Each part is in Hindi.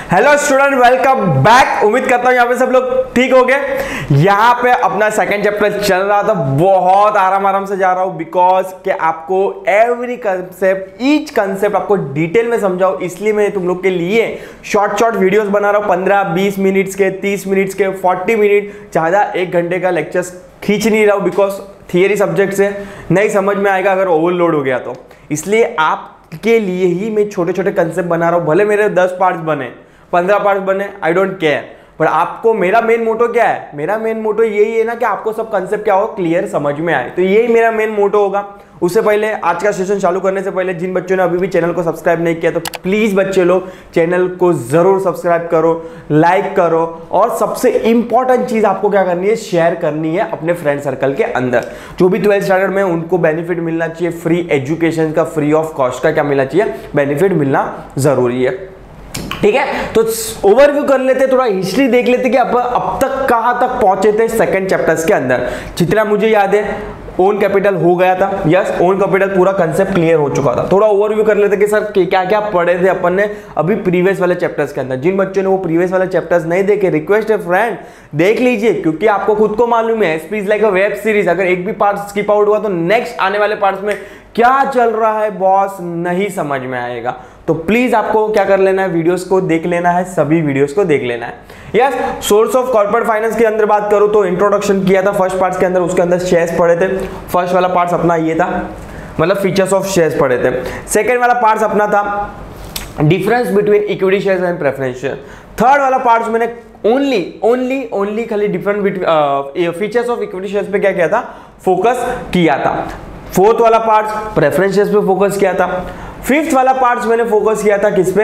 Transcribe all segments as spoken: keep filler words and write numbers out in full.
Hello student, welcome back. उम्मीद करता हूँ यहाँ पे सब लोग ठीक हो गए। यहाँ पे अपना सेकंड चैप्टर चल रहा था, बहुत आराम आराम से जा रहा हूँ बिकॉज कि आपको एवरी कंसेप्ट ईच कंसेप्ट आपको डिटेल में समझाओ, इसलिए मैं तुम लोग के लिए शॉर्ट शॉर्ट वीडियोस बना रहा हूँ। पंद्रह बीस मिनट्स के, तीस मिनट्स के, फोर्टी मिनट, ज़्यादा एक घंटे का लेक्चर्स खींच नहीं रहा हूँ बिकॉज थियरी सब्जेक्ट से नहीं समझ में आएगा अगर ओवरलोड हो गया तो। इसलिए आपके लिए ही मैं छोटे छोटे कंसेप्ट बना रहा हूँ। भले मेरे दस पार्ट्स बने, पंद्रह पार्ट्स बने, आई डोंट केयर, पर आपको मेरा मेन मोटो क्या है? मेरा मेन मोटो यही है ना कि आपको सब कंसेप्ट क्या हो क्लियर समझ में आए, तो यही मेरा मेन मोटो होगा। उससे पहले आज का सेशन चालू करने से पहले जिन बच्चों ने अभी भी चैनल को सब्सक्राइब नहीं किया तो प्लीज बच्चे लोग चैनल को जरूर सब्सक्राइब करो, लाइक करो, और सबसे इंपॉर्टेंट चीज आपको क्या करनी है, शेयर करनी है अपने फ्रेंड सर्कल के अंदर। जो भी ट्वेल्थ स्टैंडर्ड में उनको बेनिफिट मिलना चाहिए, फ्री एजुकेशन का, फ्री ऑफ कॉस्ट का क्या मिलना चाहिए, बेनिफिट मिलना जरूरी है। ठीक है, तो ओवरव्यू कर लेते, थोड़ा हिस्ट्री देख लेते कि अब अब तक कहां तक पहुंचे थे सेकंड चैप्टर्स के अंदर। जितना मुझे याद है ओन कैपिटल हो गया था, यस ओन कैपिटल पूरा कंसेप्ट क्लियर हो चुका था। थोड़ा ओवरव्यू कर लेते कि सर क्या क्या पढ़े थे अपन ने अभी प्रीवियस वाले चैप्टर्स के अंदर। जिन बच्चों ने वो प्रीवियस वाले चैप्टर्स नहीं देखे, रिक्वेस्ट है फ्रेंड देख लीजिए, क्योंकि आपको खुद को मालूम है SP is like a web series. अगर एक भी पार्ट स्किप आउट हुआ तो नेक्स्ट आने वाले पार्ट्स में क्या चल रहा है बॉस नहीं समझ में आएगा। तो प्लीज आपको क्या कर लेना है, वीडियोस को देख लेना है, सभी वीडियोस को देख लेना है। Yes, source of corporate finance के अंदर बात करूं तो इंट्रोडक्शन किया था फर्स्ट पार्ट के अंदर, उसके अंदर शेयर्स पढ़े थे। फर्स्ट वाला पार्ट अपना ये था, मतलब फीचर्स ऑफ शेयर्स पढ़े थे। सेकेंड वाला पार्ट अपना था difference between equity shares and preference share. Third वाला पार्ट मैंने ओनली ओनली ओनली खाली different between features of equity shares पे क्या किया था, फोकस किया था। फोर्थ वाला पार्ट प्रेफरेंस शेयर्स पे फोकस किया था। फिफ्थ वाला पार्ट मैंने फोकस किया था किस पे,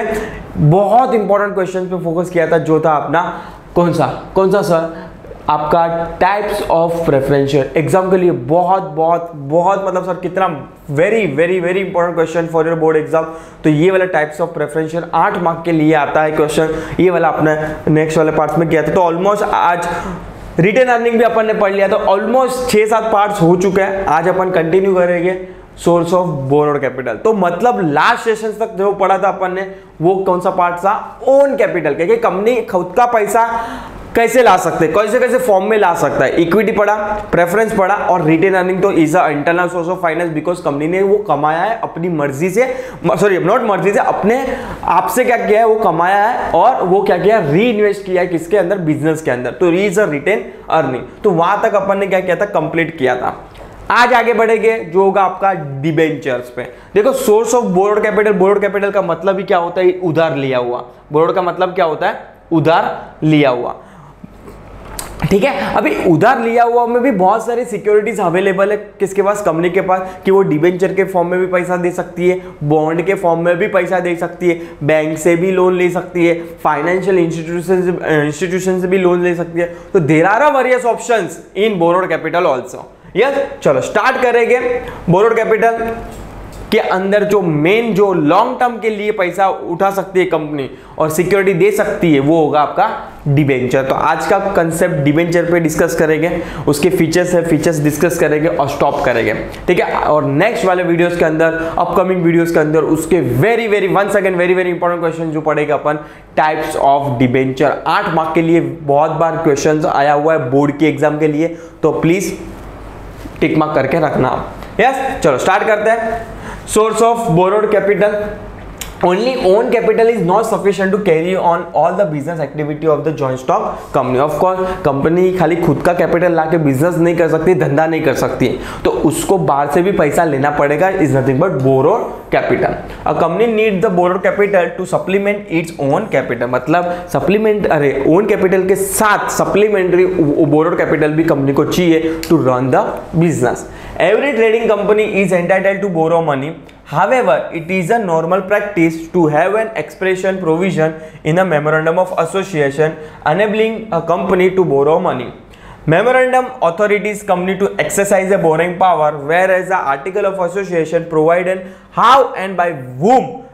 बहुत इंपॉर्टेंट क्वेश्चन पे फोकस किया था, जो था अपना कौन सा कौन सा सर, आपका types of preference share. Exam के लिए बहुत बहुत बहुत मतलब सर कितना very very very important question for your board exam. तो ये वाला टाइप्स ऑफ प्रेफरेंस शेयर आठ मार्क के लिए आता है क्वेश्चन, ये वाला अपने नेक्स्ट वाले पार्ट में किया था। तो ऑलमोस्ट आज रिटेन अर्निंग भी अपन ने पढ़ लिया, तो ऑलमोस्ट छह सात पार्ट्स हो चुके हैं। आज अपन कंटिन्यू करेंगे सोर्स ऑफ बोरोड कैपिटल। तो मतलब लास्ट सेशन तक जो पढ़ा था अपन ने वो कौन सा पार्ट था, ओन कैपिटल, क्योंकि कंपनी खुद का पैसा कैसे ला सकते हैं, कैसे कैसे फॉर्म में ला सकता है। इक्विटी पढ़ा, प्रेफरेंस पढ़ा, और रिटेन अर्निंग तो is a internal source of finance because company ने वो कमाया है अपनी मर्जी से, सॉरी नॉट मर्जी से, अपने आप से क्या किया है वो कमाया है, और वो क्या किया, री इन्वेस्ट किया है किसके अंदर, बिजनेस के अंदर। तो इज अ रिटेन अर्निंग। तो वहां तक अपन ने क्या किया था, कंप्लीट किया था। आज आगे बढ़ेंगे जो होगा आपका डिबेंचर्स पे। देखो source of borrowed capital, borrowed capital का मतलब ही क्या होता है, उधार लिया हुआ। बोरोड का मतलब क्या होता है, उधार लिया हुआ। ठीक है, अभी उधार लिया हुआ में भी बहुत सारी सिक्योरिटीज अवेलेबल है किसके पास, कंपनी के पास, कि वो डिबेंचर के फॉर्म में भी पैसा दे सकती है, बॉन्ड के फॉर्म में भी पैसा दे सकती है, बैंक से भी लोन ले सकती है, फाइनेंशियल इंस्टीट्यूशन इंस्टीट्यूशन से भी लोन ले सकती है। तो there are various options in borrowed capital also. Yes, चलो स्टार्ट करेंगे। बोरोड कैपिटल के अंदर जो मेन जो लॉन्ग टर्म के लिए पैसा उठा सकती है कंपनी और सिक्योरिटी दे सकती है वो होगा आपका डिबेंचर। तो आज का कंसेप्ट डिबेंचर पे डिस्कस करेंगे, उसके फीचर्स है, फीचर्स डिस्कस करेंगे और स्टॉप करेंगे। ठीक है, और नेक्स्ट वाले वीडियोस के अंदर, अपकमिंग वीडियोस के अंदर उसके very very one second very very important question जो पढ़ेगा अपन, टाइप्स ऑफ डिबेंचर। आठ मार्क के लिए बहुत बार क्वेश्चन आया हुआ है बोर्ड के एग्जाम के लिए, तो प्लीज टिक मार्क करके रखना। यस, चलो स्टार्ट करते हैं। Source of borrowed capital. Only own capital is not sufficient to carry on all the business activity of the joint stock company. Of course, company खाली खुद का कैपिटल लाके बिजनेस नहीं कर सकती, धंधा नहीं कर सकती है, तो उसको बाहर से भी पैसा लेना पड़ेगा। Is nothing but borrowed capital. A company need the borrowed capital to supplement its own capital. मतलब सप्लीमेंट, अरे ओन कैपिटल के साथ सप्लीमेंट्री बोरोड कैपिटल भी कंपनी को चाहिए to run the business. Every trading company is entitled to borrow money. However, it is a normal practice to have an expression provision in a memorandum of association enabling a company to borrow money. Memorandum authorities company to exercise a borrowing power, whereas the article of association provide how and by whom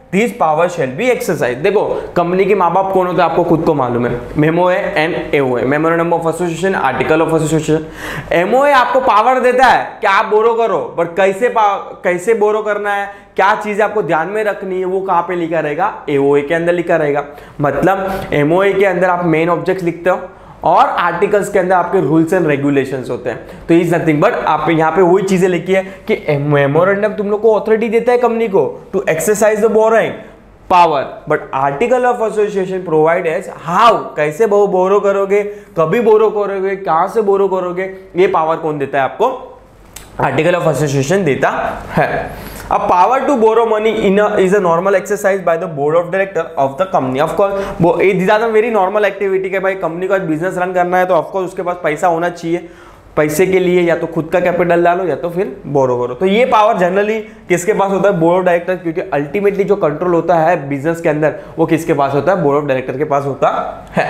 this power shall be exercise. देखो कंपनी के माँ बाप कौन होते हैं आपको खुद को मालूम है, MOA and AOA, memorandum of association, article of association. MOA आपको पावर देता है कि आप बोरो करो, बट कैसे कैसे बोरो करना है, क्या चीजें आपको ध्यान में रखनी है, वो कहाँ पे लिखा रहेगा, एओए के अंदर लिखा रहेगा। मतलब एमओए के अंदर आप मेन ऑब्जेक्ट लिखते हो और आर्टिकल्स के अंदर आपके रूल्स एंड रेगुलेशंस होते हैं। तो इज नथिंग बट आप यहाँ पे वही चीजें लिखी है कि मेमोरेंडम तुम लोग को अथॉरिटी देता है कंपनी को to exercise the borrowing power, but article of association provide as how, कैसे वो बोरो करोगे, कभी बोरो करोगे, कहां से बोरो करोगे, ये पावर कौन देता है आपको, आर्टिकल ऑफ एसोसिएशन देता है। अब power to borrow money in is a normal exercise by the board of director of the company. Of course ये this are the very normal activity के भाई कंपनी का बिजनेस रन करना है तो ऑफ कोर्स उसके पास पैसा होना चाहिए, पैसे के लिए या तो खुद का कैपिटल डालो या तो फिर बोरो करो। तो ये पावर जनरली किसके पास होता है, बोर्ड ऑफ डायरेक्टर, क्योंकि अल्टीमेटली जो कंट्रोल होता है बिजनेस के अंदर वो किसके पास होता है, बोर्ड ऑफ डायरेक्टर के पास होता है।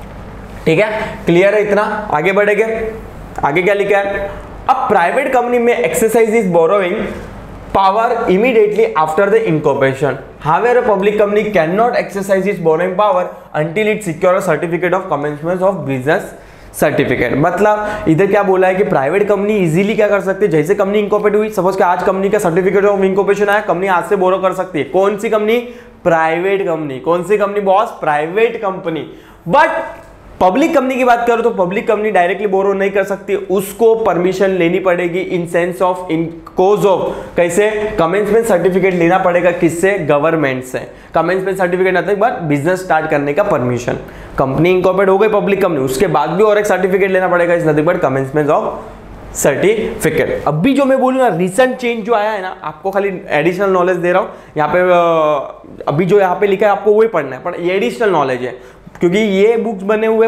ठीक है, क्लियर है इतना, आगे बढ़ेंगे। आगे क्या लिखा है, अब प्राइवेट कंपनी में exercise is borrowing power immediately after the incorporation. However, a public company cannot exercise its borrowing power until it secure a certificate of commencement of business certificate. मतलब इधर क्या बोला है कि प्राइवेट कंपनी इजीली क्या कर सकती है, जैसे कंपनी इंकॉर्पोरेट हुई, सपोज कि आज कंपनी का सर्टिफिकेट ऑफ इंकॉर्पोरेशन आया, कंपनी आज से बोरो कर सकती है। कौन सी कंपनी, प्राइवेट कंपनी। कौन सी company boss, private company. But public company की बात करो तो पब्लिक कंपनी डायरेक्टली बोरो नहीं कर सकती, उसको परमिशन लेनी पड़ेगी in sense of, in cause of, कैसे, कमेंसमेंट सर्टिफिकेट लेना पड़ेगा, किससे, गवर्नमेंट से। Commencement certificate nothing but business start करने का परमिशन। कंपनी इंकॉर्पोरेट हो गई पब्लिक कंपनी, उसके बाद भी और एक सर्टिफिकेट लेना पड़ेगा, is nothing but commencement of certificate. अभी जो मैं बोलूँ ना, रिसेंट चेंज जो आया है ना, आपको खाली एडिशनल नॉलेज दे रहा हूँ यहाँ पे। अभी जो यहाँ पे लिखा है आपको वही पढ़ना है, पर ये एडिशनल नॉलेज है क्योंकि ये बुक्स बने हुए,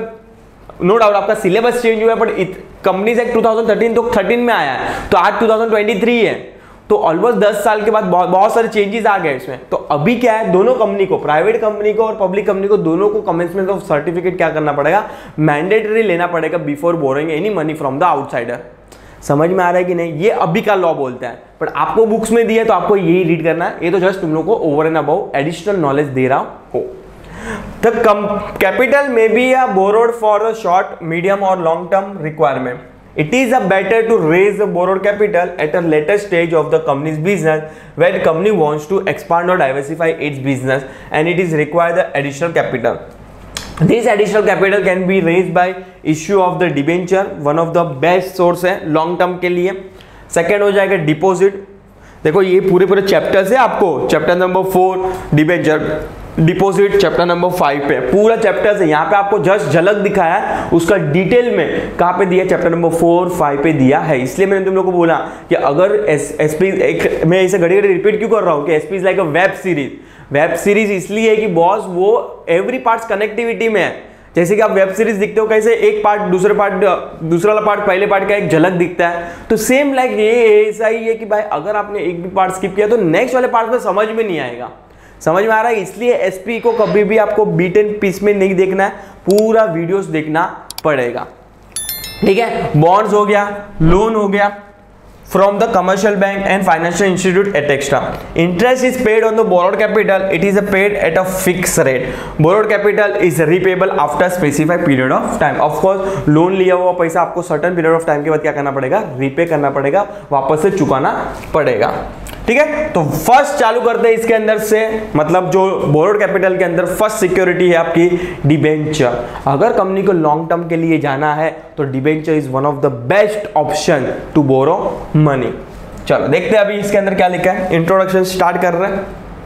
नो डाउट आपका सिलेबस चेंज हुआ है, but companies act two thousand thirteen तो थर्टीन में आया है, तो आज टू थाउजेंड ट्वेंटी थ्री है, तो ऑलमोस्ट दस साल के बाद बहुत बहुत सारे चेंजेस आ गए इसमें। तो अभी क्या है, दोनों कंपनी को, प्राइवेट कंपनी को और पब्लिक कंपनी को, दोनों को कमेंसमेंट ऑफ सर्टिफिकेट क्या करना पड़ेगा, मैंडेटरी लेना पड़ेगा before borrowing any money from the outsider. समझ में आ रहा है कि नहीं, ये अभी का लॉ बोलता है, बट आपको बुक्स में दिया है तो आपको यही रीड करना है। ये तो जस्ट तुम लोग को over and above additional knowledge दे रहा हो। The capital may be uh, borrowed for a short, medium or long term requirement. It is uh, better to raise the borrowed capital at a later stage of the company's business when the company wants to expand or diversify its business and it is required the additional capital. This additional capital can be raised by issue of the debenture, one of the best source है long term के लिए। Second हो जाएगा डिपोजिट। देखो ये पूरे पूरे चैप्टर्स है, आपको chapter number four debenture, deposit chapter number five पे पूरा चैप्टर है। यहाँ पे आपको जस्ट झलक दिखाया है, उसका डिटेल में कहाँ पे दिया, चैप्टर नंबर फोर फाइव पे दिया है। इसलिए मैंने तुम लोग को बोला कि अगर एस एसपी एक, मैं इसे घड़ी घड़ी रिपीट क्यों कर रहा हूँ कि SP is like a web series. Web series इसलिए है कि बॉस वो एवरी पार्ट कनेक्टिविटी में है। जैसे कि आप वेब सीरीज दिखते हो, कैसे एक पार्ट दूसरे पार्ट दूसरा वाला पार्ट पहले पार्ट का एक झलक दिखता है, तो सेम लाइक ये ऐसा ही है कि भाई अगर आपने एक भी पार्ट स्किप किया तो नेक्स्ट वाले पार्ट में समझ में नहीं आएगा। समझ में आ रहा है, इसलिए एसपी को कभी भी आपको बीट एंड पीस में नहीं देखना है, पूरा वीडियोस देखना पड़ेगा। ठीक है, बॉन्ड्स हो गया, लोन हो गया from the commercial bank and financial institute et cetera. Interest is paid on the borrowed capital. It is paid at a fixed rate. Borrowed capital is repayable after specified period of time. Of course, loan लिया हुआ पैसा आपको certain period of time के बाद क्या करना पड़ेगा, repay करना पड़ेगा, वापस से चुकाना पड़ेगा। ठीक है, तो फर्स्ट चालू करते हैं इसके अंदर से, मतलब जो बोरोड कैपिटल के अंदर फर्स्ट सिक्योरिटी है आपकी डिबेंचर। अगर कंपनी को लॉन्ग टर्म के लिए जाना है तो debenture is one of the best option to borrow money. चलो देखते हैं अभी इसके अंदर क्या लिखा है, इंट्रोडक्शन स्टार्ट कर रहे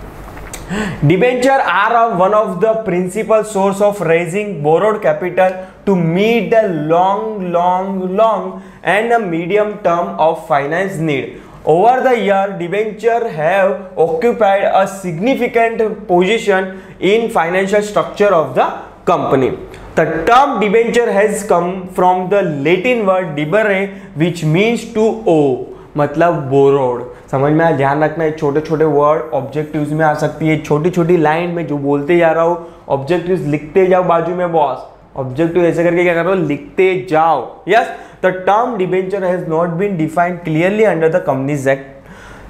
हैं। Debenture are one of the principal source of raising borrowed capital to meet the long long long and a medium term of finance need. Over the year, debenture have occupied a significant position in financial structure of the company. The term debenture has come from the Latin word debere, which means to owe, मतलब borrowed। समझ में आया, ध्यान रखना है, छोटे छोटे वर्ड ऑब्जेक्टिव्स में आ सकती है, छोटी छोटी लाइन में जो बोलते जा रहा हूँ ऑब्जेक्टिव्स लिखते जाओ बाजू में बॉस, ऑब्जेक्टिव ऐसे करके क्या कर रहे हो, लिखते जाओ। Yes, the term debenture has not been defined clearly under the Companies Act.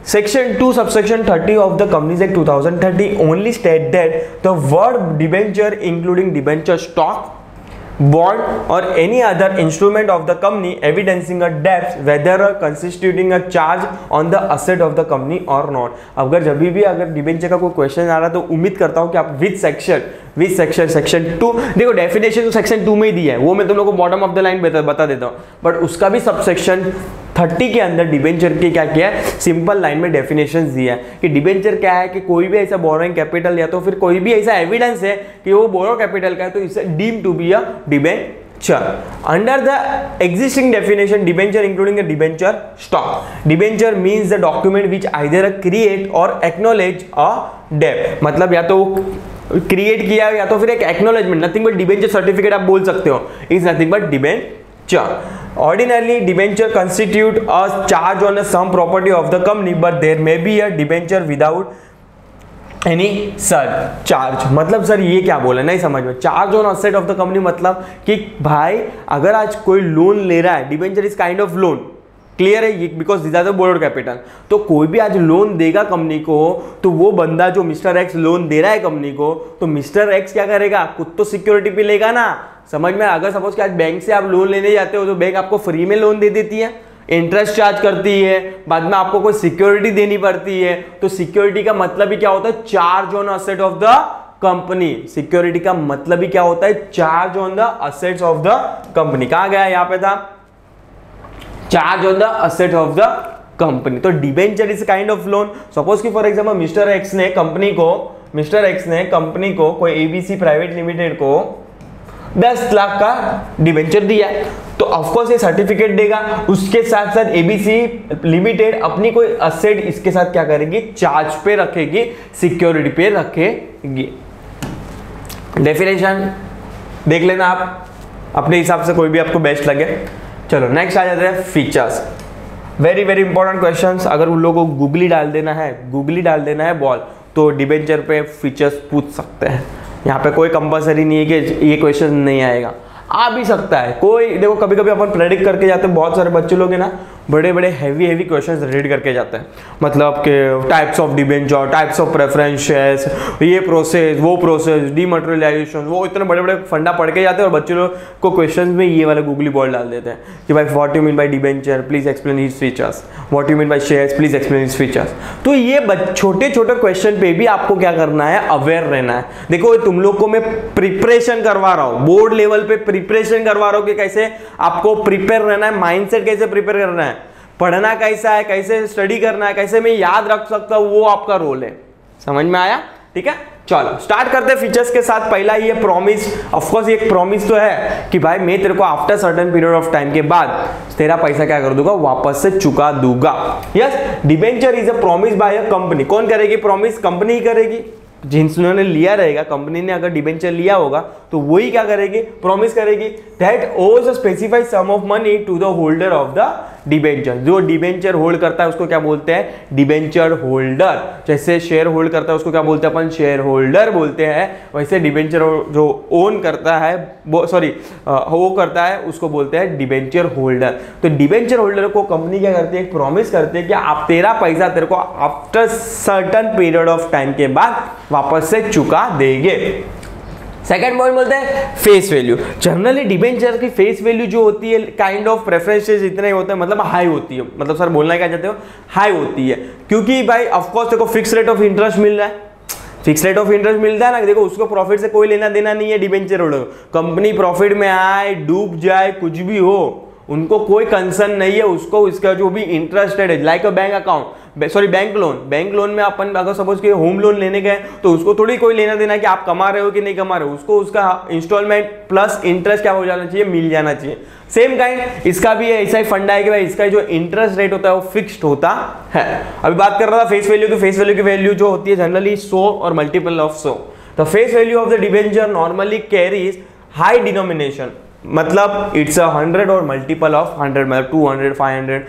Section two, subsection thirty of the Companies Act two thousand thirteen only state that the word debenture, including debenture stock, bond or any other instrument of the company evidencing a debt, whether constituting a charge on the asset of the company or not. अगर जब भी अगर डिबेंचर का कोई क्वेश्चन आ रहा है तो उम्मीद करता हूँ कि आप with section with section section two, देखो डेफिनेशन तो सेक्शन टू में ही दी है, वो मैं तुम लोगों को बॉटम ऑफ द लाइन बता, बता देता हूँ, बट उसका भी सब सेक्शन थर्टी के अंदर डिबेंचर की क्या किया है, सिंपल लाइन में डेफिनेशन दिया है कि डिबेंचर क्या है कि कोई भी ऐसा बोरोइंग कैपिटल या तो फिर कोई भी ऐसा एविडेंस है कि वो बोरो कैपिटल का है तो इसे deem to be a debenture. Under the existing definition debenture including a debenture stock. Debenture means the document which either create or acknowledge a debt. मतलब या तो क्रिएट किया या तो फिर एक acknowledgement, nothing but debenture certificate आप बोल सकते हो, is nothing but debenture. Ordinarily, debenture constitute a charge on some property of the company, but there may be a debenture without any such charge. मतलब सर ये क्या बोला, नहीं समझ में. Charge on asset of the company मतलब कि भाई अगर आज कोई लोन ले रहा है, debenture is kind of loan, clear है, because this are the borrowed capital. तो कोई भी आज लोन देगा कंपनी को तो वो बंदा जो मिस्टर एक्स लोन दे रहा है कंपनी को, तो मिस्टर एक्स क्या करेगा, खुद तो सिक्योरिटी पे लेगा ना. समझ में. अगर सपोज कि आज बैंक से आप लोन लेने जाते हो तो बैंक आपको फ्री में लोन दे देती है, इंटरेस्ट चार्ज करती है, बाद में आपको कोई सिक्योरिटी देनी पड़ती है. तो सिक्योरिटी का मतलब ही क्या होता है, charge on asset of the company. Security का मतलब ही क्या होता है, charge on the assets of the company. कहां गया, यहां पे था, charge on the asset of the company. तो debenture is kind of loan. Suppose कि फॉर एग्जांपल मिस्टर एक्स ने कंपनी को मिस्टर एक्स ने कंपनी को कोई एबीसी प्राइवेट लिमिटेड को दस लाख का डिबेंचर दिया, तो ऑफकोर्स ये सर्टिफिकेट देगा. उसके साथ साथ एबीसी लिमिटेड अपनी कोई असेट इसके साथ क्या करेगी, चार्ज पे रखेगी, सिक्योरिटी पे रखेगी. डेफिनेशन देख लेना आप अपने हिसाब से, कोई भी आपको बेस्ट लगे. चलो नेक्स्ट आ जाते हैं features. Very very important questions. अगर उन लोगों को गूगली डाल देना है गूगली डाल देना है बॉल, तो डिबेंचर पे फीचर्स पूछ सकते हैं. यहाँ पे कोई कंपलसरी नहीं है कि ये क्वेश्चन नहीं आएगा, आ भी सकता है कोई. देखो कभी कभी अपन प्रेडिक्ट करके जाते हैं, बहुत सारे बच्चे लोग हैं ना बड़े बड़े हैवी हैवी क्वेश्चंस रीड करके जाते हैं, मतलब कि types of debenture, types of preference shares, ये प्रोसेस वो प्रोसेस, डीमटेरियलाइजेशन, वो इतने बड़े बड़े फंडा पढ़ के जाते हैं और बच्चे लोग को क्वेश्चन में ये वाला गूगली बॉल डाल देते हैं कि भाई what you mean by debenture, please explain his features, what you mean by shares, please explain his features. तो ये छोटे छोटे क्वेश्चन पे भी आपको क्या करना है, अवेयर रहना है. देखो तुम लोग को मैं प्रिपरेशन करवा रहा हूँ, बोर्ड लेवल पे प्रिपरेशन करवा रहा हूँ कि कैसे आपको प्रिपेयर रहना है, माइंडसेट कैसे प्रिपेयर करना है, पढ़ना कैसा है, कैसे स्टडी करना है, कैसे मैं याद रख सकता हूं, वो आपका रोल है. समझ में आया, ठीक है. चलो स्टार्ट करते हैं फीचर्स के साथ. पहला ये प्रॉमिस. ऑफ कोर्स ये प्रॉमिस तो है कि भाई मैं तेरे को after certain period of time के बाद तेरा पैसा क्या कर दूंगा, वापस से चुका दूंगा. Yes, debenture is a promise by a company. कौन करेगी प्रॉमिस, कंपनी ही करेगी. जिन्होंने लिया रहेगा, कंपनी ने अगर डिबेंचर लिया होगा तो वही क्या करेगी, प्रॉमिस करेगी that owes a specified sum of money to the holder of the debenture. जो डिबेंचर होल्ड करता है उसको क्या बोलते हैं, डिबेंचर होल्डर. जैसे शेयर होल्ड करता है उसको क्या बोलते हैं अपन, शेयर होल्डर बोलते हैं. वैसे डिबेंचर जो ओन करता है, सॉरी वो करता है, उसको बोलते हैं डिबेंचर होल्डर. तो डिबेंचर होल्डर को कंपनी क्या करती है, एक प्रॉमिस करती है कि आप तेरा पैसा तेरे को after certain period of time के बाद वापस से चुका देंगे. सेकंड पॉइंट बोलते हैं फेस वैल्यू. जनरली डिबेंचर की फेस वैल्यू जो होती है काइंड ऑफ प्रेफरेंसेस इतने होते हैं, मतलब हाई होती है. मतलब सर बोलना क्या चाहते हो, हाई होती है. क्योंकि भाई ऑफ कोर्स देखो फिक्स रेट ऑफ इंटरेस्ट मिल रहा है, फिक्स रेट ऑफ इंटरेस्ट मिलता है ना. देखो उसको प्रॉफिट से कोई लेना देना नहीं है डिबेंचर होल्डर. कंपनी प्रॉफिट में आए, डूब जाए, कुछ भी हो, उनको कोई कंसर्न नहीं है. उसको इसका जो भी इंटरेस्ट है, like a bank account, sorry bank loan, bank loan में अपन अगर सपोज कि होम लोन लेने गए तो उसको थोड़ी कोई लेना देना कि आप कमा रहे हो कि नहीं कमा रहे हो. उसको उसका इंस्टॉलमेंट प्लस इंटरेस्ट क्या हो जाना चाहिए, मिल जाना चाहिए. सेम काइंड इसका भी है, ऐसा ही फंडा है कि भाई इसका जो इंटरेस्ट रेट होता है वो फिक्स्ड होता है. अभी बात कर रहा था फेस वैल्यू की. फेस वैल्यू की वैल्यू जो होती है जनरली सौ और मल्टीपल ऑफ सौ. The face value of the debenture normally carries high denomination, मतलब it's a hundred or multiple of hundred, मतलब two hundred, five hundred,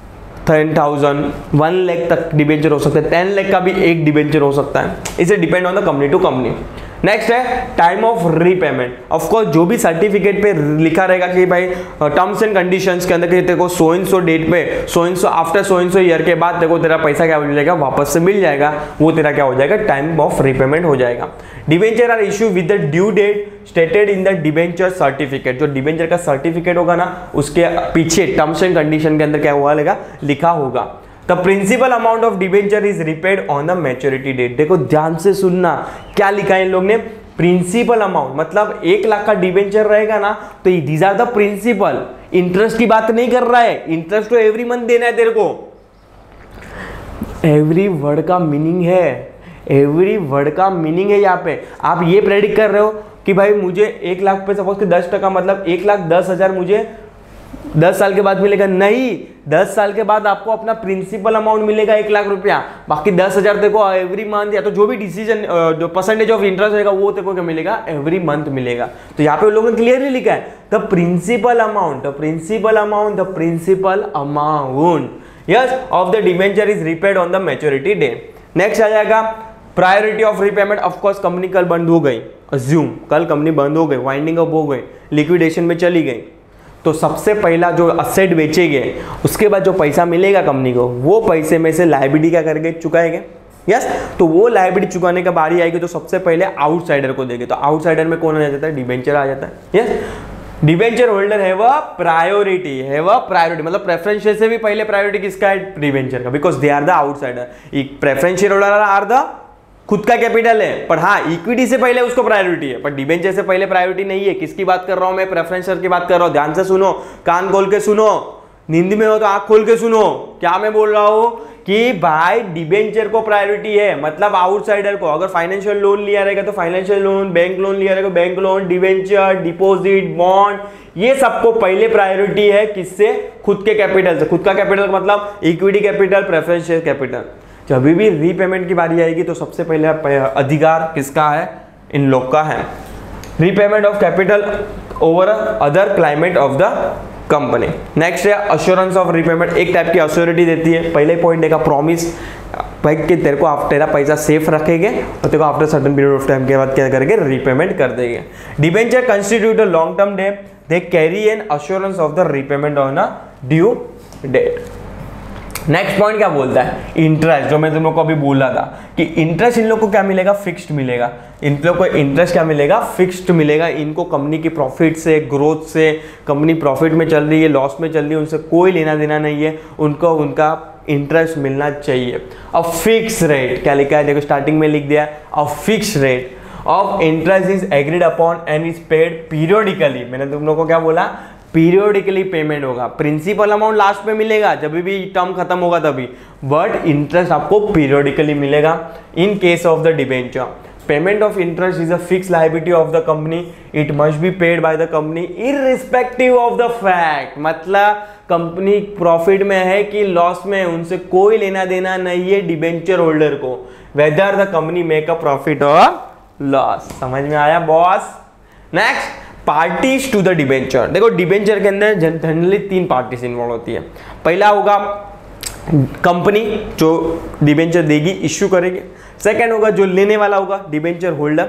ten thousand, one lakh तक डिबेंचर हो सकता है. टेन लैख का भी एक डिबेंचर हो सकता है. इसे depend on the company to company. Next है time of repayment. Of course जो भी सर्टिफिकेट पे लिखा रहेगा कि भाई टर्म्स एंड कंडीशंस के अंदर कि तेरे को सो इन सो डेट पे सो इन सो आफ्टर सो इन सो ईयर के बाद तेरे को तेरा पैसा क्या हो जाएगा, वापस से मिल जाएगा, वो तेरा क्या हो जाएगा, टाइम ऑफ रीपेमेंट हो जाएगा। Debenture are issue with the due date stated in the debenture certificate. जो डिबेंचर का सर्टिफिकेट होगा ना उसके पीछे टर्म्स एंड कंडीशन के अंदर क्या हुआ लेगा, लिखा होगा। The principal amount of debenture is repaid on the maturity date. देखो ध्यान से सुनना क्या लिखा है इन लोग ने, प्रिंसिपल अमाउंट मतलब एक लाख का डिबेंचर रहेगा ना तो these are the principal, interest की बात नहीं कर रहा है, इंटरेस्ट तो एवरी मंथ देना है तेरे को। एवरी वर्ड का मीनिंग है, एवरी वर्ड का मीनिंग है। यहाँ पे आप ये प्रेडिक्ट कर रहे हो कि भाई मुझे एक लाख पे सपोज कि दस टका मतलब एक लाख दस हजार मुझे दस साल के बाद मिलेगा, नहीं, दस साल के बाद आपको अपना प्रिंसिपल अमाउंट मिलेगा एक लाख रुपया, बाकी दस हजार देखो एवरी मंथ या तो जो भी डिसीजन जो परसेंटेज ऑफ इंटरेस्ट रहेगा वो देखो क्या मिलेगा, एवरी मंथ मिलेगा। तो यहाँ पे लोगों ने क्लियरली लिखा है the principal amount, the principal amount, the principal amount yes of the debenture is repaid on the maturity date. Next आ जाएगा priority of repayment. Of course company कल बंद हो गई, अज्यूम कल कंपनी बंद हो गई, वाइंडिंग अप हो गई, लिक्विडेशन में चली गई, तो सबसे पहला जो असेट बेचेंगे उसके बाद जो पैसा मिलेगा कंपनी को वो पैसे में से लायबिलिटी क्या करेंगे, चुकाएंगे। यस तो वो लायबिलिटी चुकाने का बारी आएगी तो सबसे पहले आउटसाइडर को देंगे। तो आउटसाइडर में कौन आ जाता है, डिबेंचर आ जाता है। यस डिबेंचर होल्डर है वह प्रायोरिटी, है वह प्रायोरिटी मतलब प्रेफरेंशियल से भी पहले प्रायोरिटी किसका है, डिबेंचर का, because they are the outsider. Preferential holder are the खुद का कैपिटल है, पर हाँ इक्विटी से पहले उसको प्रायोरिटी है, पर डिबेंचर से पहले प्रायोरिटी नहीं है। किसकी बात कर रहा हूं मैं, प्रेफरेंशियल की बात कर रहा हूं। ध्यान से सुनो, कान खोल के सुनो, नींद में हो तो आंख खोल के सुनो। क्या मैं बोल रहा हूं कि भाई डिबेंचर को प्रायोरिटी है, मतलब आउटसाइडर को। अगर फाइनेंशियल लोन लिया रहेगा तो फाइनेंशियल लोन, बैंक लोन लिया रहेगा bank loan, debenture, deposit, bond, ये सबको पहले प्रायोरिटी है। किससे, खुद के कैपिटल से। खुद का कैपिटल मतलब इक्विटी कैपिटल, प्रेफरेंशियल कैपिटल। जब भी रीपेमेंट की बारी आएगी तो सबसे पहले अधिकार किसका है, इन लोग का है। Repayment of capital over other climate of the company. Next है अश्योरेंस ऑफ रीपेमेंट। एक टाइप की अश्योरिटी देती है। पहले पॉइंट देगा प्रॉमिस, भाई कि तेरे को तेरा पैसा सेफ रखेंगे और तेरे को after certain period of time के बाद क्या करेंगे, रीपेमेंट कर देंगे। Debenture constitute a long term debt, they carry an assurance of the repayment on a due date. Next point क्या बोलता है, इंटरेस्ट। जो मैं तुम लोग को अभी बोला था कि इंटरेस्ट इन लोग को क्या मिलेगा, फिक्स्ड मिलेगा। इन लोग को इंटरेस्ट क्या मिलेगा, फिक्स्ड मिलेगा। इनको कंपनी की प्रॉफिट से, ग्रोथ से, कंपनी प्रॉफिट में चल रही है, लॉस में चल रही है, उनसे कोई लेना देना नहीं है, उनको उनका इंटरेस्ट मिलना चाहिए। अ फिक्स रेट, क्या लिखा है देखो स्टार्टिंग में लिख दिया, a fix rate of interest is agreed upon and is paid periodically. मैंने तुम लोग को क्या बोला, पीरियोडिकली पेमेंट होगा। प्रिंसिपल अमाउंट लास्ट में मिलेगा जब भी टर्म खत्म होगा तभी, बट इंटरेस्ट आपको पीरियोडिकली मिलेगा। In case of the debenture, payment of interest is a fix liability of the company, it must be paid by the company irrespective of the fact. मतलब कंपनी प्रॉफिट में है कि लॉस में, उनसे कोई लेना देना नहीं है डिबेंचर होल्डर को, whether the company make a profit or loss. समझ में आया boss. Next, parties to the debenture. देखो डिबेंचर के अंदर जनरली तीन पार्टीज इन्वॉल्व होती है। पहला होगा कंपनी जो डिबेंचर देगी, इश्यू करेगी। सेकंड होगा जो लेने वाला होगा, डिबेंचर होल्डर।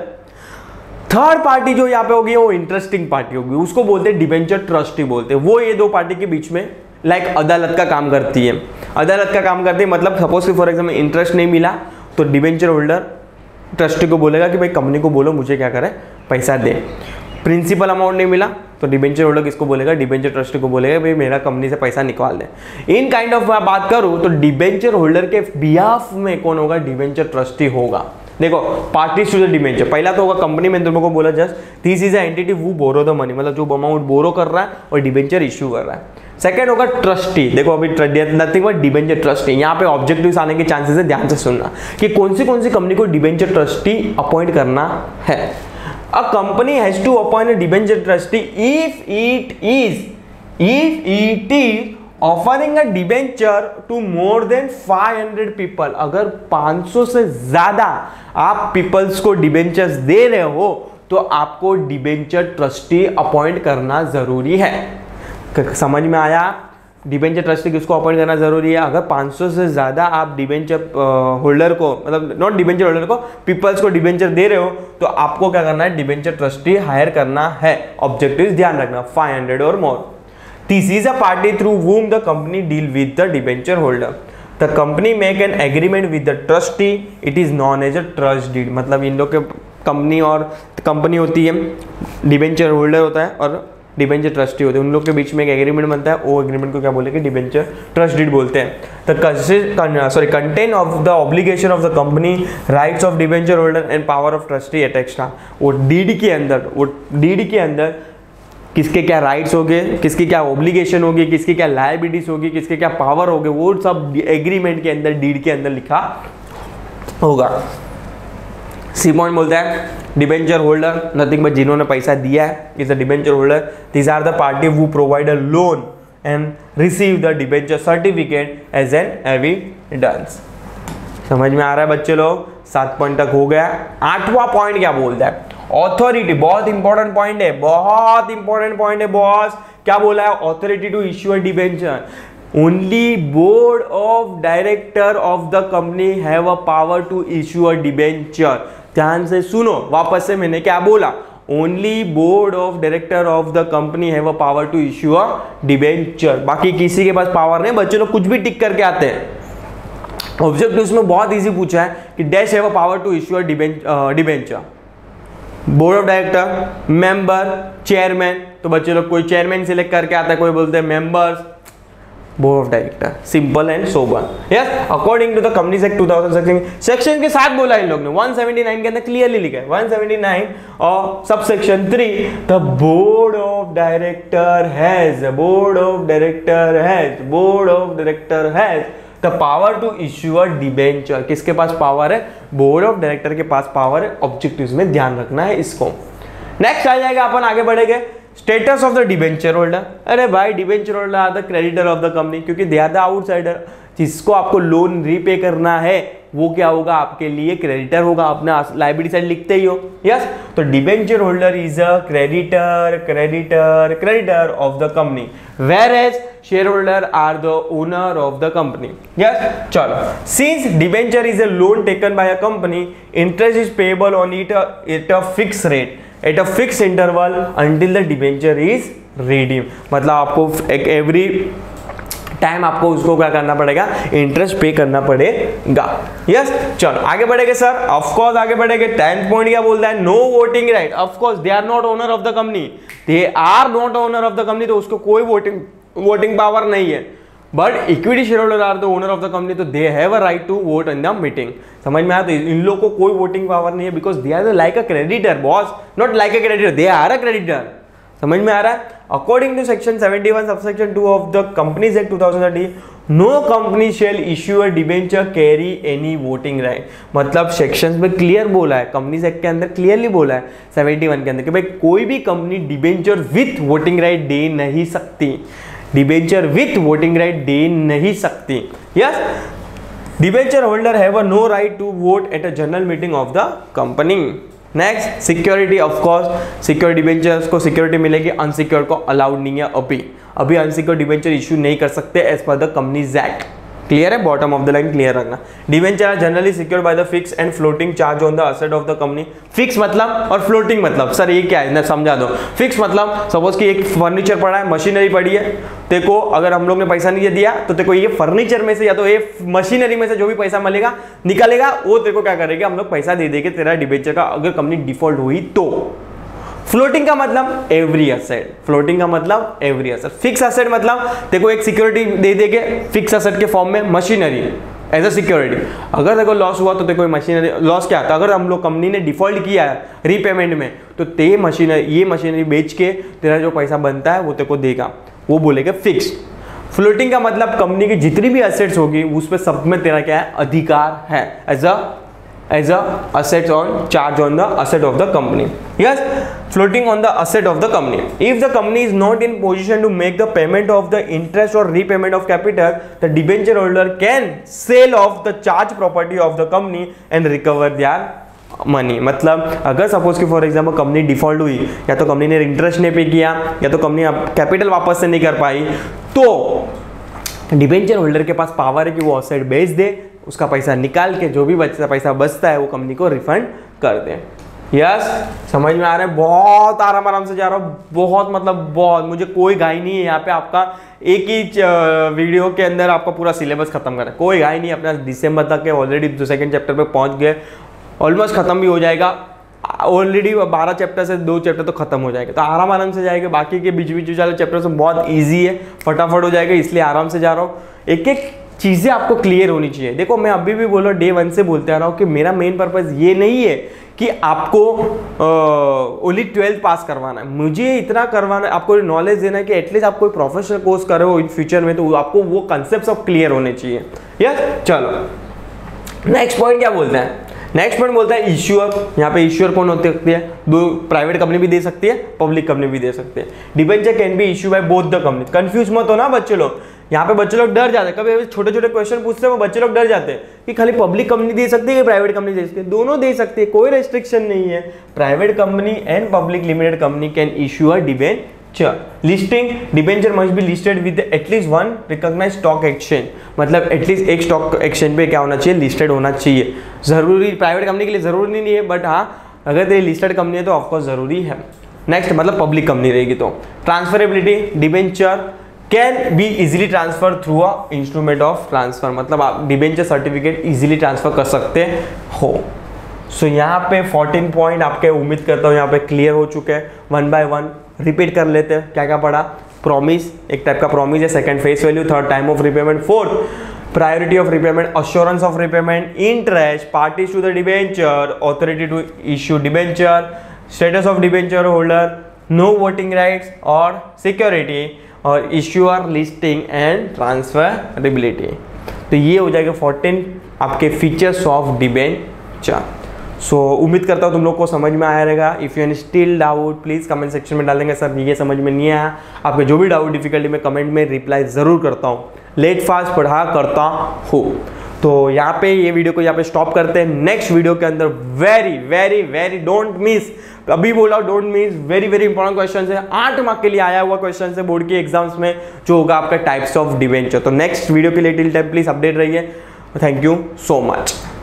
थर्ड पार्टी जो यहाँ पे होगी वो इंटरेस्टिंग पार्टी होगी, उसको बोलते हैं डिबेंचर ट्रस्टी बोलते हैं। वो ये दो पार्टी के बीच में लाइक अदालत का काम करती है। अदालत का काम करती है मतलब सपोज कि फॉर एग्जाम्पल इंटरेस्ट नहीं मिला तो डिबेंचर होल्डर ट्रस्टी को बोलेगा कि भाई कंपनी को बोलो मुझे क्या करे, पैसा दे। प्रिंसिपल अमाउंट नहीं मिला तो डिबेंचर होल्डर किसको बोलेगा, डिबेंचर ट्रस्टी को बोलेगा भाई मेरा कंपनी से पैसा निकाल दे। इन काइंड ऑफ बात करूं तो डिबेंचर होल्डर के बिहाफ में कौन होगा, डिबेंचर ट्रस्टी होगा। देखो पार्टीज टू द डिबेंचर, पहला तो होगा कंपनी। मैंने तुम लोगों को बोला just this is a entity who borrow the money, मतलब जो अमाउंट बोरो कर रहा है और डिबेंचर इश्यू कर रहा है। सेकंड होगा ट्रस्टी। देखो अभी नथिंग बट डिबेंचर ट्रस्टी। यहाँ पे ऑब्जेक्टिव्स आने के चांसेस है, ध्यान से सुनना कि कौन सी कौन सी कंपनी को डिबेंचर ट्रस्टी अपॉइंट करना है। A company has to appoint a debenture trustee if it is if it is offering a debenture to more than five hundred people। अगर पाँच सौ से ज्यादा आप पीपल्स को डिबेंचर्स दे रहे हो तो आपको डिबेंचर ट्रस्टी अपॉइंट करना जरूरी है। समझ में आया। डिबेंचर ट्रस्टी किसको अपॉइंट करना जरूरी है? अगर पाँच सौ से ज्यादा आप डिबेंचर होल्डर को, मतलब नॉट डिबेंचर होल्डर को, पीपल्स को डिबेंचर दे रहे हो, तो आपको क्या करना है? डिबेंचर ट्रस्टी हायर करना है। ऑब्जेक्टिव ध्यान रखना, five hundred or more. This is a party through whom the company deal with the debenture holder. The company make an agreement with the trustee. It is known as a trust deed. मतलब इन लोग के कंपनी और कंपनी होती है, डिबेंचर होल्डर होता है और डिबेंचर ट्रस्टी होते हैं, उन लोग के बीच में एक एग्रीमेंट बनता है, वो एग्रीमेंट को क्या बोलेंगे? डिबेंचर ट्रस्ट डीड बोलते हैं। The sorry content of the obligation of the company, rights of debenture holder and power of trustee etcetera. वो डीड के अंदर, वो डीड के अंदर किसके क्या राइट्स होंगे, किसकी क्या ऑब्लिगेशन होगी, किसकी क्या लायबिलिटीज होगी, किसके क्या पावर होंगे, वो सब एग्रीमेंट के अंदर, डीड के अंदर लिखा होगा। सी पॉइंट बोलता है डिबेंचर होल्डर नथिंग बट जिन्होंने पैसा दिया है is the debenture holder. These are the party who provide a loan and receive the debenture certificate as an evidence. समझ में आ रहा है बच्चे लोग? सात पॉइंट तक हो गया। आठवां पॉइंट क्या बोलता है? ऑथोरिटी। बहुत इंपॉर्टेंट पॉइंट है, बहुत इंपॉर्टेंट पॉइंट है बॉस। क्या बोला है? Authority to issue a debenture. Only board of director of the company have a power to issue a debenture. ध्यान से सुनो, वापस से मैंने क्या बोला? Only board of director of the company have a power to issue a debenture. बाकी किसी के पास पावर नहीं। बच्चे लोग कुछ भी टिक करके आते हैं। ऑब्जेक्टिव्स में बहुत इजी पूछा है कि dash have a power to issue a debenture. Board of director, member, chairman. तो बच्चे लोग कोई चेयरमैन सिलेक्ट करके आता है, कोई बोलते हैं members, board of director. Simple and sober. Yes, according to the companies act two thousand sixteen. Section के साथ बोला इन लोग ने, वन सेवेंटी नाइन के अंदर क्लियरली लिखा है, वन सेवेंटी नाइन और sub section three, the board of director has, board of director has, board of director has the power to issue a debenture. किसके पास पावर है? बोर्ड ऑफ डायरेक्टर के पास पावर है। ऑब्जेक्टिव्स में ध्यान रखना है इसको। नेक्स्ट आ जाएगा, अपन आगे बढ़ेंगे। Status of the debenture holder. अरे भाई, debenture holder are the creditor of the company, क्योंकि दे आर द आउटसाइडर। जिसको आपको लोन रीपे करना है वो क्या होगा? आपके लिए क्रेडिटर होगा। अपना लायबिलिटी साइड लिखते ही हो। यस, तो debenture holder is a creditor, creditor, creditor of the company, whereas share holder are the owner of the company. Yes, चलो। Since debenture is a loan taken by a company, interest is payable on it at a fix rate at a fix interval until the debenture is redeem. मतलब आपको एक एवरी टाइम आपको उसको क्या करना पड़ेगा? इंटरेस्ट पे करना पड़ेगा। यस, चलो आगे बढ़ेंगे सर। ऑफ कोर्स आगे बढ़ेंगे। टेंथ पॉइंट क्या बोलता है? No voting right. Of course they are not owner of the company, they are not owner of the company, तो उसको कोई वोटिंग वोटिंग पावर नहीं है। But equity share holder are the owner of the company, तो they have a right to vote in the meeting. समझ में आया? तो इन लोगों को कोई वोटिंग पावर नहीं है, because they are like a creditor boss, not like a creditor, they are a creditor. समझ में आ रहा है? According to section seventy one subsection two of the companies act two thousand thirteen, no company shall issue a debenture carry any voting right. मतलब सेक्शंस में क्लियर बोला है, कंपनीज एक्ट के अंदर क्लियरली बोला है सेवेंटी वन के अंदर कि भाई कोई भी company debenture with voting right दे नहीं सकती, डिबेंचर विथ वोटिंग राइट दे नहीं सकती। Yes, debenture holder have a no right to vote at a general meeting of the company. Next, security. Of course secure debentures को सिक्योरिटी मिलेगी, अनसिक्योर को अलाउड नहीं है। अभी अभी अनसिक्योर डिबेंचर इशू नहीं कर सकते as per the companies act. Clear है? Bottom of the line clear रखना। Debenture are generally secure by the fix and floating charge on the asset of the company. Fix मतलब और फ्लोटिंग मतलब, सर ये क्या है ना, समझा दो। फिक्स मतलब सपोज कि एक फर्नीचर पड़ा है, मशीनरी पड़ी है, देखो अगर हम लोग ने पैसा नहीं दिया तो देखो ये फर्नीचर में से या तो ये मशीनरी में से जो भी पैसा मिलेगा निकालेगा, वो देखो क्या करेगा, हम लोग पैसा दे देंगे तेरा डिबेंचर का, अगर कंपनी डिफॉल्ट हुई तो। फ्लोटिंग का मतलब एवरी असेट, फ्लोटिंग का मतलब एवरी असेट। फिक्स असेट मतलब देखो एक सिक्योरिटी दे देंगे फिक्स असेट के फॉर्म में, मशीनरी एज अ सिक्योरिटी। अगर देखो लॉस हुआ तो देखो मशीनरी लॉस क्या आता, अगर हम लोग कंपनी ने डिफॉल्ट किया है रीपेमेंट में तो ते मशीनरी ये मशीनरी बेच के तेरा जो पैसा बनता है वो तेरे को देगा, वो बोलेगा फिक्स। फ्लोटिंग का मतलब कंपनी की जितनी भी असेट्स होगी उस पर सब में तेरा क्या है, अधिकार है as a as a asset on charge on the asset of the company. Yes, floating on the asset of the company. If the company is not in position to make the payment of the interest or repayment of capital, the debenture holder can sell off the charge property of the company and recover their money. मतलब अगर सपोज कि फॉर एग्जाम्पल कंपनी डिफॉल्ट हुई, या तो कंपनी ने इंटरेस्ट नहीं पे किया या तो कंपनी कैपिटल वापस से नहीं कर पाई, तो डिबेंचर होल्डर के पास पावर है कि वो ऑफसाइड बेच दे, उसका पैसा निकाल के जो भी बचता पैसा बचता है वो कंपनी को रिफंड कर दे। यस, समझ में आ रहा है? बहुत आराम आराम से जा रहा हूँ, बहुत मतलब बहुत, मुझे कोई घाई नहीं है यहाँ पे। आपका एक ही वीडियो के अंदर आपका पूरा सिलेबस खत्म करना है, कोई घाई नहीं। अपना दिसंबर तक के ऑलरेडी जो सेकंड चैप्टर पे पहुंच गए, ऑलमोस्ट खत्म भी हो जाएगा। ऑलरेडी बारह चैप्टर से दो चैप्टर तो खत्म हो जाएगा, तो आराम आराम से जाएगा। बाकी के बीच बीच वाले चैप्टर से बहुत ईजी है, फटाफट हो जाएगा, इसलिए आराम से जा रहा हूँ। एक एक चीज़ें आपको क्लियर होनी चाहिए। देखो मैं अभी भी बोलो डे वन से बोलते आ रहा हूँ कि मेरा मेन पर्पज़ ये नहीं है कि आपको ओनली ट्वेल्थ पास करवाना है, मुझे इतना करवाना है, आपको नॉलेज देना है कि एटलीस्ट आप कोई प्रोफेशनल कोर्स करे हो इन फ्यूचर में, तो आपको वो कंसेप्ट सब क्लियर होने चाहिए। यस, चलो नेक्स्ट पॉइंट क्या बोलते हैं? नेक्स्ट पॉइंट बोलता है इश्यूअर। यहाँ पे इश्यूअर कौन होती है? दो, प्राइवेट कंपनी भी दे सकती है, पब्लिक कंपनी भी दे सकती है। Debenture can be issue by both the company. Confuse मत हो ना बच्चे लोग, यहाँ पे बच्चे लोग डर जाते हैं, कभी छोटे छोटे क्वेश्चन पूछते हैं वो बच्चे लोग डर जाते हैं कि खाली पब्लिक कंपनी दे सकती है कि प्राइवेट कंपनी दे सकती है। दोनों दे सकती है, कोई रेस्ट्रिक्शन नहीं है। Private company and public limited company can issue a debenture. Listing, debenture must be listed with at least one recognized stock exchange, मतलब एटलीस्ट एक स्टॉक एक्सचेंज पे क्या होना चाहिए? लिस्टेड होना चाहिए। जरूरी प्राइवेट कंपनी के लिए जरूरी नहीं है, बट हाँ अगर तेरी लिस्टेड कंपनी है तो ऑफकोर्स जरूरी है। नेक्स्ट मतलब पब्लिक कंपनी रहेगी तो transferability, debenture can be easily transfer through a instrument of transfer, मतलब आप डिबेंचर सर्टिफिकेट इजीली ट्रांसफर कर सकते हो। सो so, यहाँ पे फोर्टीन पॉइंट आपके उम्मीद करता हूँ यहाँ पे क्लियर हो चुके हैं। वन बाय वन रिपीट कर लेते हैं। क्या क्या पढ़ा? प्रॉमिस, एक टाइप का प्रॉमिस है। Second face value, third time of repayment, fourth priority of repayment, assurance of repayment, interest, parties to the debenture, authority to issue debenture, status of debenture holder, no voting rights और सिक्योरिटी, और इश्यूअर, लिस्टिंग एंड ट्रांसफरेबिलिटी। तो ये हो जाएगा फोर्टीन आपके features of debenture. So so, उम्मीद करता हूँ तुम लोग को समझ में आया रहेगा। If you any still doubt please comment section में डालेंगे, सर ये समझ में नहीं आया। आपके जो भी डाउट डिफिकल्टी में कमेंट में रिप्लाई ज़रूर करता हूँ, लेट फास्ट पढ़ा करता हूँ। तो यहाँ पे ये वीडियो को यहाँ पे स्टॉप करते हैं। नेक्स्ट वीडियो के अंदर very very very don't miss, अभी बोला don't miss, very very important question है, आठ मार्क के लिए आया हुआ क्वेश्चन है बोर्ड के एग्जाम्स में, जो होगा आपका टाइप्स ऑफ डिबेंचर। तो नेक्स्ट वीडियो के लिए टिल टाइम प्लीज अपडेट रहिए। Thank you so much.